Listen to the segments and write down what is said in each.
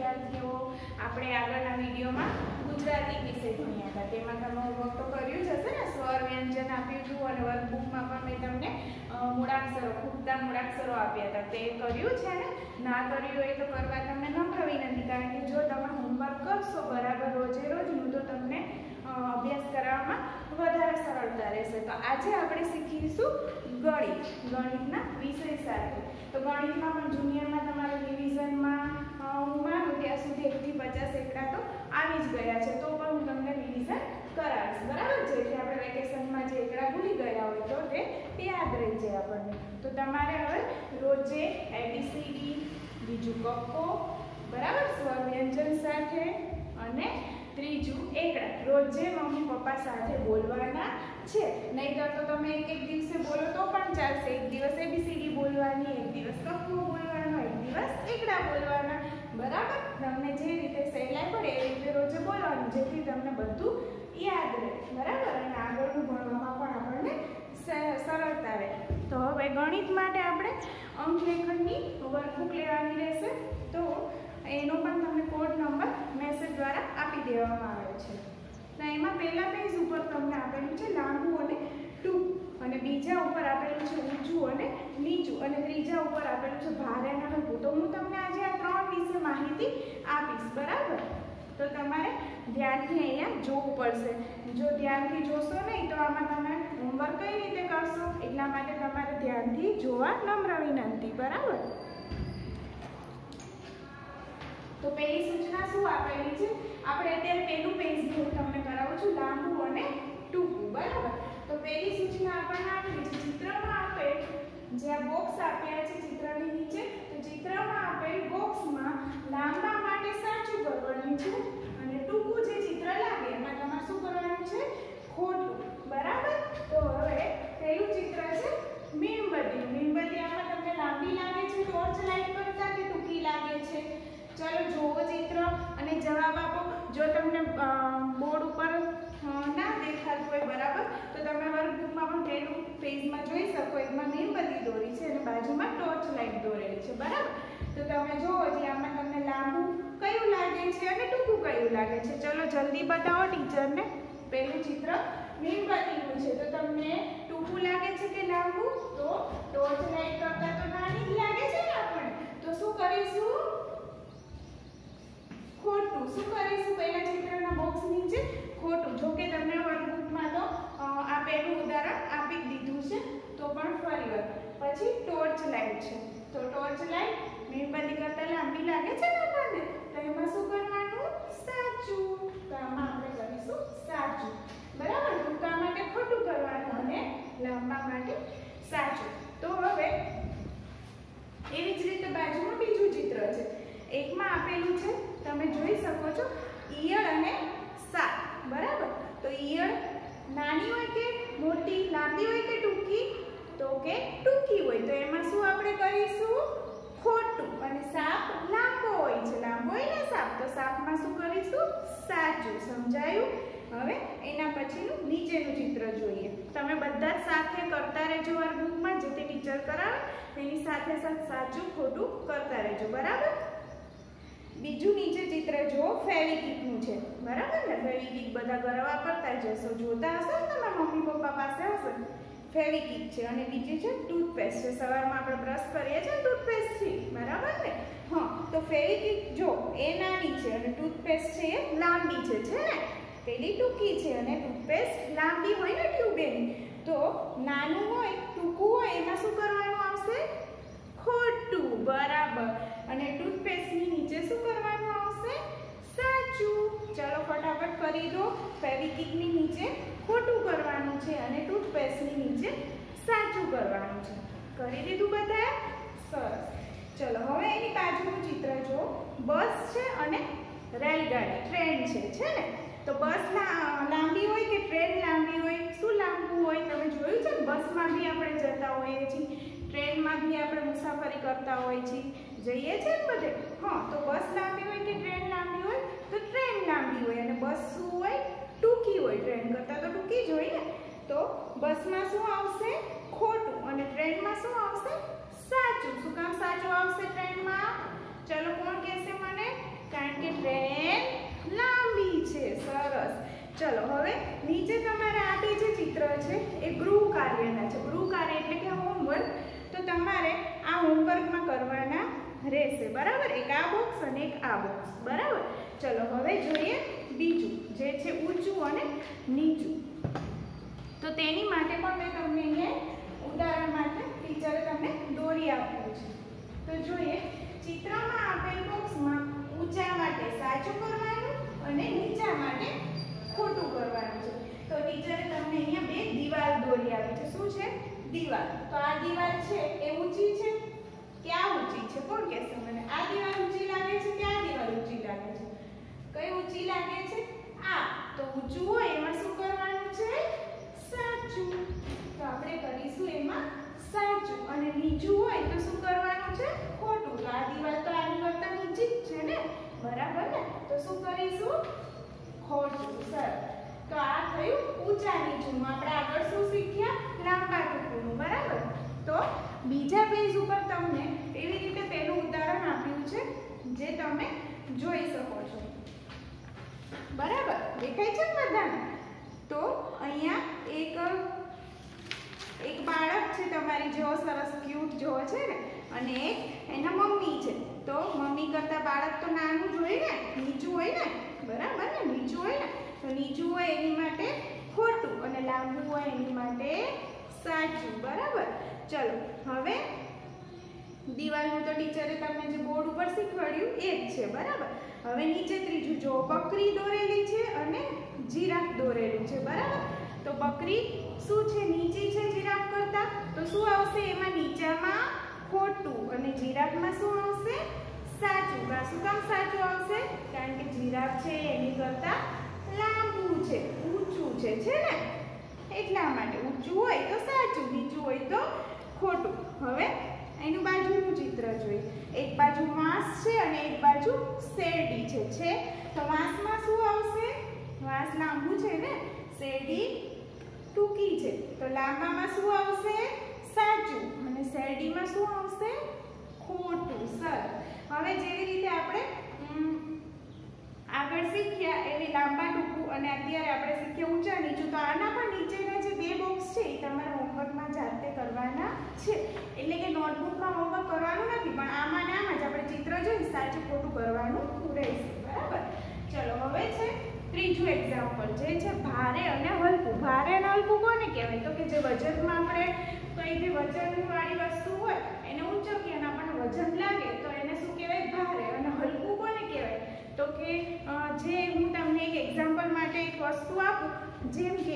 વિદ્યાર્થીઓ, આપણે આગળના વિડીયોમાં ગુજરાતી વિશે ભણ્યા હતા. તેમાં તમે હોમવર્ક તો કર્યું જ હશે ને, સ્વર વ્યંજન આપ્યું હતું અને વર્કબુકમાં પણ મેં તમને મૂળાક્ષરો, ખૂટતા મૂળાક્ષરો આપ્યા હતા. તે કર્યું છે ને? ના કર્યું હોય તો કરવા તમને નમ્ર વિનંતી, કારણ કે જો તમે હોમવર્ક કરશો બરાબર રોજે રોજનું તો તમને અભ્યાસ કરવામાં વધારે સરળતા રહેશે. તો આજે આપણે શીખીશું ગણિત, ગણિતના વિષય સાથે. તો ગણિતમાં પણ જુનિયરમાં તમારે રિવિઝનમાં હું માનું ત્યાં સુધી 1 થી 50 એકડા તો આવી જ ગયા છે, તો પણ હું તમને રિવિઝન કરાવીશ, બરાબર? જેથી આપણે વેકેશનમાં જે એકડા ભૂલી ગયા હોય તો તે યાદ રહી જાય આપણને. તો તમારે હવે રોજે ABCD, બીજું કક્કો, બરાબર, સ્વર વ્યંજન સાથે, અને ત્રીજું એકડા રોજે મમ્મી પપ્પા સાથે બોલવાના છે. નહીંતર તો તમે એક દિવસે બોલો તો પણ ચાલશે. એક દિવસ ABCD બોલવાની, એક દિવસ કક્કો બોલવાનો, એક દિવસ એકડા બોલવાના, બરાબર? તમને જે રીતે સહેલાઈ પડે એ રીતે રોજે બોલવાનું, જેથી તમને બધું યાદ રહે, બરાબર? અને આગળનું ભણવામાં પણ આપણને સરળતા રહે. તો હવે ગણિત માટે આપણે અંકલેખનની વર્કબુક લેવાની રહેશે. તો એનો પણ તમને કોડ નંબર મેસેજ દ્વારા આપી દેવામાં આવે છે. તો એમાં પહેલા પેજ ઉપર તમને આપેલું છે લાંબુ અને ટૂંકું, અને બીજા ઉપર આપેલું છે ઊંચું અને નીચું, અને ત્રીજા ઉપર આપેલું છે ભારે અને હલકું. તો હું તમને આજે આ 3 વિશે માહિતી આપીશ, બરાબર? તો તમારે ધ્યાનથી અહીંયા જોવું પડશે. જો ધ્યાનથી જોશો નહીં તો આમાં તમે હોમવર્ક કઈ રીતે કરશો? એટલા માટે તમારે ધ્યાનથી જોવા નમ્ર વિનંતી, બરાબર? તો પહેલી સૂચના શું આપેલી છે? આપણે અત્યારે પહેલું પેજ હું તમને કરાવું છું, લાંબુ અને ટૂંકું, બરાબર? તો પહેલી સૂચના આપણને આપેલી છે ચિત્રમાં આપેલ, જે આ બોક્સ આપ્યા છે ચિત્રની નીચે, તો ચિત્રમાં આપેલ બોક્સમાં લાંબા માટે સાચું કરવાનું છે અને ટૂંકું જે ચિત્ર લાગે એમાં તમારે શું કરવાનું છે? ખોટું, બરાબર? તો હવે પહેલું ચિત્ર છે મીણબત્તી. મીણબત્તી આમાં તમને લાંબી લાગે છે ટોર્ચ લાઇટ કરતા કે ટૂંકી લાગે છે? ચાલો જોવો ચિત્ર અને જવાબ આપો. જો તમને બોર્ડ ઉપર ના દેખાતું હોય, બરાબર, તો તમે વર્કબુકમાં પણ પહેલું પેજમાં જોઈ શકો. એકમાં મીણબત્તી દોરી છે અને બાજુમાં ટોર્ચ લાઇટ દોરેલી છે, બરાબર? તો તમે જોવો જે આમાં તમને લાંબુ કયું લાગે છે અને ટૂંકું કયું લાગે છે. ચલો જલ્દી બતાવો ટીચરને. પહેલું ચિત્ર મીણબત્તીનું છે, તો તમને ટૂંકું લાગે છે કે લાંબુ? તો ટોર્ચ લાઇટ કરતા તો નાની જ લાગે છે ને આપણને. તો શું કરીશું? ખોટું. શું કરીશું? પહેલા ચિત્રના બોક્સ નીચે ખોટું. જો કે તમને વર્કબુકમાં તો આ પહેલું ઉદાહરણ આપી જ દીધું છે, તો પણ ફરીવાર. પછી ટોર્ચ લાઇટ છે, તો ટોર્ચ લાઇટ મીણબત્તી કરતા લાંબી લાગે છે ને આપણને, તો એમાં શું કરવાનું? સાચું. તો આમાં આપણે કરીશું સાચું, બરાબર? ટૂંકા માટે ખોટું કરવાનું અને લાંબા માટે સાચું. તો હવે એવી જ રીતે બાજુમાં બીજું ચિત્ર છે. એકમાં આપેલું છે, તમે જોઈ શકો છો, ઈયળ અને સાપ, બરાબર? તો ઈયળ નાની હોય કે મોટી, લાંબી હોય કે ટૂંકી? તો કે ટૂંકી હોય. તો એમાં શું આપણે કરીશું? ખોટું. અને સાપ લાંબો હોય છે, લાંબો હોય ને સાપ, તો સાપમાં શું કરીશું? સાચું. સમજાયું? હવે એના પછીનું નીચેનું ચિત્ર જોઈએ. તમે બધા સાથે કરતા રહેજો વર્કબુકમાં, જે તે ટીચર કરાવે એની સાથે સાથે સાચું ખોટું કરતા રહેજો, બરાબર? બીજું નીચે ચિત્ર જુઓ, ફેવિકિકનું છે, બરાબર ને? ફેવિકિક બધા ઘરે વાપરતા જ હશો, જોતા હશો ને તમારા મમ્મી પપ્પા પાસે હશે. ફેવિકિક છે. અને બીજી છે ટૂથપેસ્ટ છે. સવારમાં આપણે બ્રશ કરીએ છીએ ને ટૂથપેસ્ટથી, બરાબર ને? હા, તો ફેવિકિક જો એ નાની છે અને ટૂથપેસ્ટ છે એ લાંબી છે ને? પેલી ટૂંકી છે અને ટૂથપેસ્ટ લાંબી હોય ને ટ્યુબ એની. તો નાનું હોય, ટૂંકું હોય, એમાં શું કરવાનું આવશે? ખોટું, બરાબર? અને ટૂથપેસ્ટની નીચે શું કરવાનું આવશે? સાચું. ચલો ફટાફટ કરી દો. ફેવિકિકની નીચે ખોટું કરવાનું છે અને ટૂથપેસ્ટની નીચે સાચું કરવાનું છે. કરી દીધું બધાએ? સરસ. ચલો હવે એની બાજુનું ચિત્ર જો, બસ છે અને રેલગાડી, ટ્રેન છે ને? તો બસ લાંબી હોય કે ટ્રેન લાંબી હોય? શું લાંબુ હોય? તમે જોયું છે ને, બસમાં બી આપણે જતા હોઈએ છીએ, ટ્રેનમાં બી આપણે મુસાફરી કરતા હોઈએ છીએ, જઈએ છીએ ને બધે. હા, તો બસ લાંબી હોય કે ટ્રેન લાંબી હોય? તો ટ્રેન લાંબી હોય. અને બસ શું હોય? ટૂંકી હોય. ટ્રેન કરતાં તો ટૂંકી જ હોય ને? તો બસમાં શું આવશે? ખોટું. અને ટ્રેનમાં શું આવશે? સાચું. શું કામ સાચું આવશે ટ્રેનમાં? ચલો કોણ કહેશે મને? ચલો હવે નીચે તમારે આ બે જે ચિત્ર છે એ ગૃહ કાર્યના છે. ગૃહ કાર્ય એટલે કે હોમવર્ક. તો તમારે આ હોમવર્કમાં કરવાના રહેશે, બરાબર? એક આ બોક્સ અને એક આ બોક્સ, બરાબર? ચલો હવે જોઈએ બીજું જે છે ઊંચું અને નીચું. તો તેની માટે પણ મેં તમને અહીંયા ઉદાહરણ માટે ટીચરે તમને દોરી આપ્યું છે. તો જોઈએ ચિત્રમાં આપેલ બોક્સમાં ઊંચા માટે સાચું કરવાનું અને નીચા માટે ખોટું કરવાનું છે. તો ટીચરે તમને અહીંયા બે દીવાલ દોરી આપી છે. શું છે? દીવાલ. તો આ દીવાલ છે એ ઊંચી છે કે આ ઊંચી છે? કોણ કહેશે મને? આ દીવાલ ઊંચી લાગે છે કે આ દીવાલ ઊંચી લાગે છે? કઈ ઊંચી લાગે છે? આ. તો ઊંચું હોય એમાં શું કરવાનું છે? સાચું. તો આપણે કરીશું એમાં સાચું. અને નીચું હોય તો શું કરવાનું છે? ખોટું. તો આ દીવાલ તો આની કરતા નીચી જ છે ને, બરાબર ને? તો શું કરીશું? ખોટું. સરસ. તો આ થયું ઊંચા નીચું. આપણે આગળ શું શીખ્યા? લાંબા ટૂંકું, બરાબર? તો બીજા પેજ ઉપર તમને એવી રીતે પહેલું ઉદાહરણ આપ્યું છે જે તમે જોઈ શકો છો, બરાબર? દેખાય છે ને બધાને? તો અહીંયા એક બાળક છે તમારી જેવો સરસ ક્યુટ જેવો છે ને, અને એક એના મમ્મી છે. તો મમ્મી કરતા બાળક તો નાનું જ હોય ને, નીચું હોય ને, બરાબર ને? નીચું હોય ને, તો નીચું હોય એની માટે ખોટું અને લાંબુ હોય એની માટે સાચું, બરાબર? ચલો હવે દિવાલનું તો ટીચરે તમને જે બોર્ડ ઉપર શીખવાડ્યું એ જ છે, બરાબર? હવે નીચે ત્રીજું જો બકરી દોરેલી છે અને જીરાફ દોરેલું છે, બરાબર? તો બકરી શું છે? નીચી છે જીરાફ કરતા. તો શું આવશે એમાં? નીચામાં ખોટું અને જીરાફમાં શું આવશે? સાચું. શું કામ સાચું આવશે? કારણ કે જીરાફ છે એની કરતા લાંબુ છે, ઊંચું છે ને, એટલા માટે. ઊંચું હોય તો સાચું, નીચું હોય તો ખોટું. હવે એનું બાજુનું ચિત્ર જોઈએ. એક બાજુ વાંસ છે અને એક બાજુ શેરડી છે. તો વાંસમાં શું આવશે? વાંસ લાંબુ છે ને, શેરડી ટૂંકી છે. તો લાંબામાં શું આવશે? સાચું. અને શેરડીમાં શું આવશે? ખોટું. સરસ. હવે જેવી રીતે આપણે આગળ શીખ્યા એવી લાંબા ટૂંકું અને અત્યારે આપણે શીખ્યા ઊંચા નીચું. તો આના પણ નીચેના જે બે બોક્સ છે એ તમારે હોમવર્કમાં જાતે કરવાના છે. એટલે કે નોટબુકમાં હોમવર્ક કરવાનું નથી, પણ આમાં ને આમાં જ આપણે ચિત્ર જોઈ સાચું ખોટું કરવાનું રહેશે, બરાબર? ચલો હવે છે ત્રીજું એક્ઝામ્પલ જે છે ભારે અને હલકું. ભારે અને હલકું કોને કહેવાય? તો કે જે વજનમાં આપણે કઈ બી વજનવાળી વસ્તુ હોય એને ઊંચકીએ અને આપણને વજન લાગે તો એને શું કહેવાય? ભારે. અને હલકું કોને કહેવાય? તો કે જે હું તમને એક એક્ઝામ્પલ માટે એક વસ્તુ આપું, જેમ કે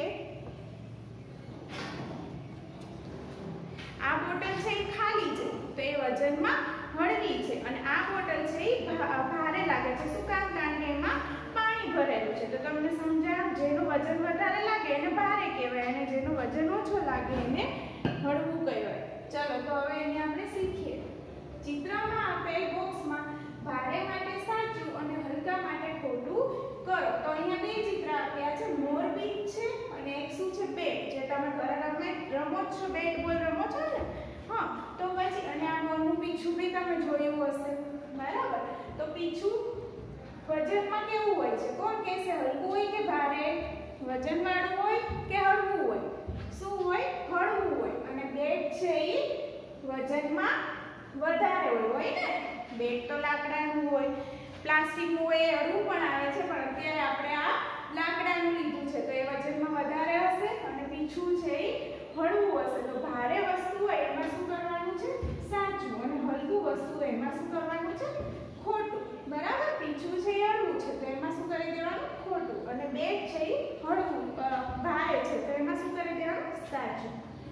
આ બોટલ છે એ ખાલી છે તો એ વજનમાં હળવી છે, અને આ બોટલ છે એ ભારે લાગે છે. શું કામ? કારણ કે એમાં પાણી ભરેલું છે. તો તમને સમજાય, જેનું વજન વધારે લાગે એને ભારે કહેવાય અને જેનું વજન ઓછું લાગે એને હળવું કહેવાય. ચલો તો હવે અહીંયા આપણે શીખીએ. ચિત્રમાં આપેલ બોક્સમાં ભારે માટે સાચું અને હલકા માટે ખોટું કરો. તો અહીંયા બે ચિત્ર આપ્યા છે. મોરપીંછ છે અને એક શું છે? બેટ. જે તમે ઘરે રમો છો, બેટ બોલ રમો છો ને? હા. તો પછી અને આ મોરનું પીછું બી તમે જોયું હશે, બરાબર? તો પીછું વજનમાં કેવું હોય છે? કોણ કહેશે? હલકું હોય કે ભારે? વજનવાળું હોય કે હળવું હોય? શું હોય? હળવું હોય. અને બેટ છે એ વજનમાં વધારે હોય ને? બેટ તો લાકડાનું હોય, પ્લાસ્ટિકનું હોય, એ હળવું પણ આવે છે, પણ અત્યારે આપણે આ લાકડાનું લીધું છે તો એ વજનમાં વધારે હશે અને પીછું છે એ હળવું હશે. તો ભારે વસ્તુ હોય એમાં શું કરવાનું છે? સાચું. અને હળવું વસ્તુ હોય એમાં શું કરવાનું છે? ખોટું, બરાબર? પીછું છે એ હળવું છે તો એમાં શું કરી દેવાનું? ખોટું. અને બેટ છે એ હળવું ભારે છે તો એમાં શું કરી દેવાનું? સાચું.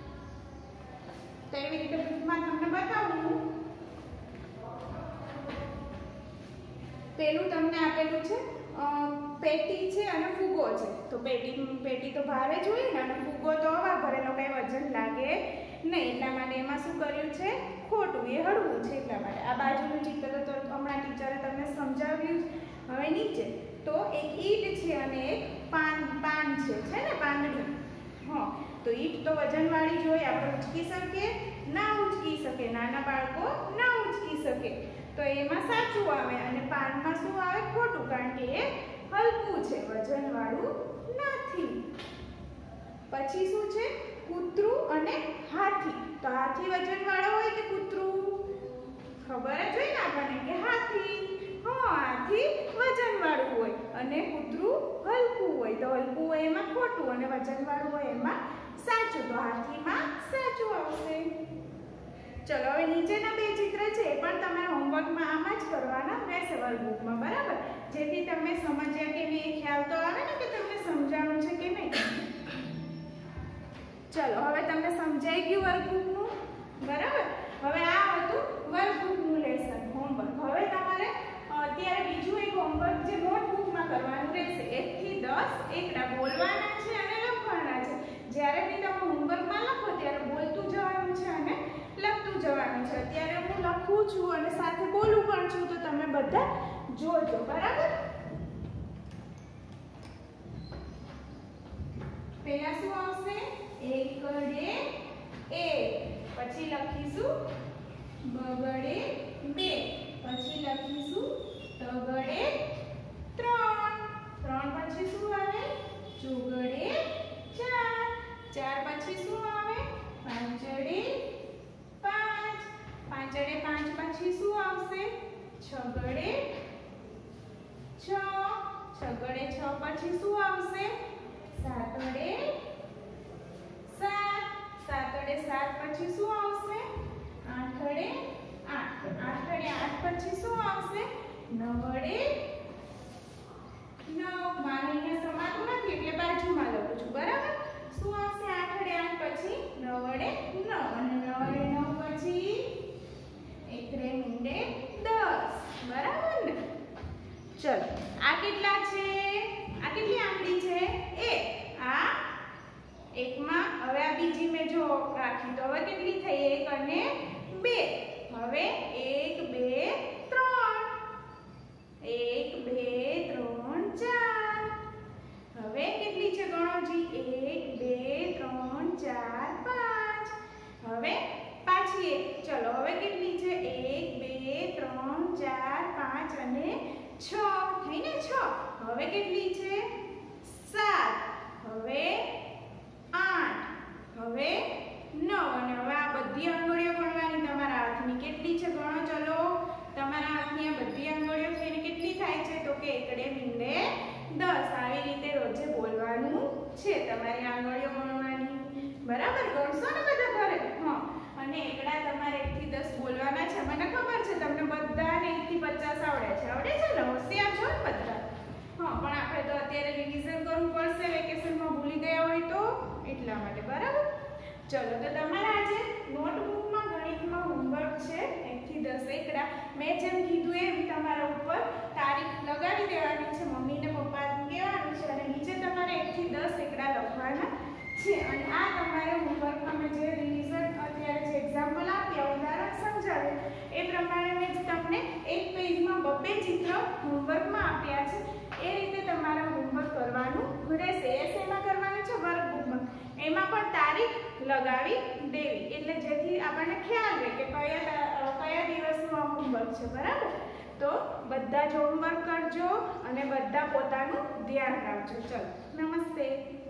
તો એવી રીતે બુકમાં તમને બતાવું. પેલું તમને આપેલું છે પેટી છે અને ફુગ્ગો છે. તો પેટી તો ભારે જ હોય ને, અને ફુગ્ગો તો હવા ભરેલો, કઈ વજન લાગે નહીં, એટલા માટે એમાં શું કર્યું છે? ખોટું. એ હળવું છે એટલા માટે. આ બાજુનું ચિત્ર તો હમણાં ટીચરે તમને સમજાવ્યું. હવે નીચે તો એક ઈંટ છે અને એક પાન છે ને, પાંદડું. હા. તો ઈંટ તો વજનવાળી જ હોય, આપણે ઉંચકી શકીએ ના ઉંચકી શકે, નાના બાળકો ના ઉંચકી શકે. તો એમાં સાચું આવે અને પાનમાં શું આવે? ખોટું, કારણ કે એ હલકું છે, વજનવાળું નથી. પછી શું છે? કૂતરું અને હાથી. તો હાથી વજનવાળો હોય કે કૂતરું? ખબર જ હોય ને આપણને કે હાથી. હા, હાથી વજનવાળું હોય અને કૂતરું હલકું હોય. તો હલકું હોય એમાં ખોટું અને વજનવાળું હોય એમાં સાચું. તો હાથીમાં સાચું આવશે. ચલો હવે નીચેના બે ચિત્ર છે એ પણ તમારા હોમવર્કમાં આમ જ કરવાના રહેશે વર્કબુકમાં, બરાબર? જેથી તમે સમજ્યા કે નહીં, ખ્યાલ તો આવે ને કે તમને સમજાણું છે કે નહીં. ચલો હવે તમને સમજાઈ ગયું વર્કબુકનું, બરાબર? હવે આ હતું વર્કબુકનું લેસન હોમવર્ક. હવે તમારે અત્યારે બીજું એક હોમવર્ક જે નોટબુકમાં કરવાનું રહેશે. 1 થી 10 એકડા બોલવાના છે અને લખવાના છે. જ્યારે બી તમે હોમવર્કમાં લખો ત્યારે બોલતું જવાનું છે અને લખતું જવાનું છે. અત્યારે હું લખું છું અને સાથે બોલું પણ છું, તો તમે બધા જોજો, બરાબર? પહેલા શું આવશે? એકડે 1, પછી લખીશું બગડે 2, પછી લખીશું તગડે 3, 3 પછી શું આવે? ચોગડે 4, 4 પછી શું આવે? પાંચડે 5, પાંચડે 5 પછી શું આવશે? છગડે 6, છગડે 6 પછી શું આવશે? સાતડે 7, સાતડે 7 પછી શું આવશે? આઠડે 8, આઠડે 8 પછી શું આવશે? નવડે 9. મારે અહીંયા સમાતું નથી એટલે બાજુમાં લખું છું, બરાબર? શું આવશે? આઠડે 8 પછી નવડે 9 અને નવડે 9 પછી એકડે મીંડે 10, બરાબર ને? ચલો આ કેટલા છે? આ કેટલી આંગળી છે? 1. આ એકમાં હવે આ બીજી મેં જો રાખી તો હવે કેટલી થઈ? 1 અને 2. હવે 1 2 3, 1 2 3 4. હવે કેટલી છે? ગણોજી. 1 2 3 4 5. હવે પાછી એક. ચલો હવે કેટલી છે? 1 2 3 4 5 અને 6 થઈને 6. હવે કેટલી છે? 7. હવે 8. હવે 9 અને હવે આ બધી આંગળીઓ ગણવાની તમારા હાથની. કેટલી છે? ગણો ચલો. તમારા હાથની આ બધી આંગળીઓ થઈને કેટલી થાય છે? તો કે એકડે મીંડે 10. આવી રીતે રોજે બોલવાનું છે. તમારી આંગળીઓ ગણવાની, બરાબર? ગણશો ને બધા ઘરે? હા. અને એકડા તમારે 1 થી 10 બોલવાના છે. મને ખબર છે તમને બધાને 1 થી 50 આવડે છે. આવડે છે ને? હોશિયાર છો ને બધા? હા, પણ આપણે તો અત્યારે રિવિઝન કરવું પડશે. વેકેશનમાં ભૂલી ગયા હોય તો એટલા માટે, બરાબર? ચલો તો તમારા આજે નોટબુકમાં ગણિતમાં હોમવર્ક છે 1 થી 10 એકડા. મેં જેમ કીધું એમ તમારા ઉપર તારીખ લગાવી દેવાની છે. મમ્મીને પપ્પાને કહેવાનું છે અને નીચે તમારે 1 થી 10 એકડા લખવાના છે. અને આ તમારે હોમવર્કમાં મેં જે રિવિઝન અત્યારે જે એક્ઝામ્પલ આપ્યા, ઉદાહરણ સમજાવ્યું એ પ્રમાણે મેં તમને એક પેજમાં 2 ચિત્ર હોમવર્કમાં આપ્યા છે. એ રીતે તમારે હોમવર્ક કરવાનું રહેશે. એમાં કરવાનું છે વર્કબુકમાં. એમાં પણ તારીખ લગાવી દેવી, એટલે જેથી આપણને ખ્યાલ રહે કે કયા દિવસનું આ હોમવર્ક છે, બરાબર? તો બધા જ હોમવર્ક કરજો અને બધા પોતાનું ધ્યાન રાખજો. ચલો, નમસ્તે.